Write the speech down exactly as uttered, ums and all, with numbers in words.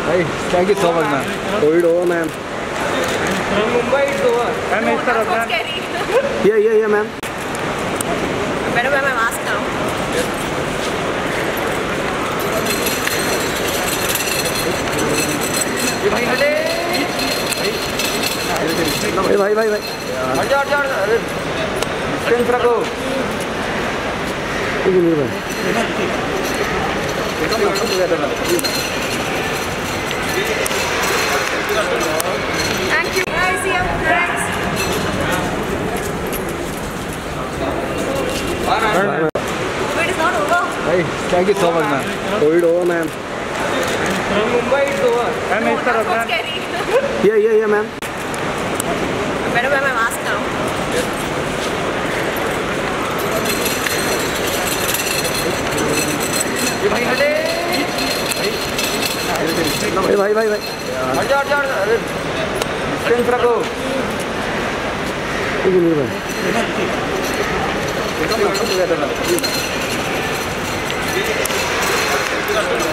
Hey, thank you so much, man. Hold over, ma'am. In Mumbai, it's over. Ma'am, it's That's so scary. Yeah, yeah, yeah, ma'am. I better wear my mask now. Hey, bhai, bhai, bhai. हट जा हट जा distance रखो ठीक है, मेरे भाई. Thank you. Bye, see you. Thanks. Wait, it's not over. Hey, thank you so much, man. Hold over, ma'am. In Mumbai, it's over. Ma'am, it's That's so scary. Yeah, yeah, yeah, ma'am. I better wear my mask now. Hey, bhai, bhai, bhai. हट जा हट जा distance रखो ठीक है, मेरे भाई. Come on, come together now.